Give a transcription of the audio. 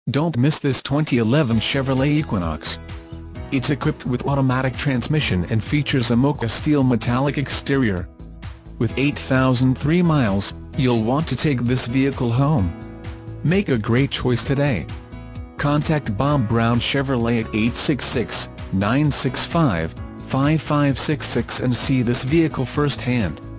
Don't miss this 2011 Chevrolet Equinox. It's equipped with automatic transmission and features a mocha steel metallic exterior. With 8,003 miles, you'll want to take this vehicle home. Make a great choice today. Contact Bob Brown Chevrolet at 866-965-5566 and see this vehicle firsthand.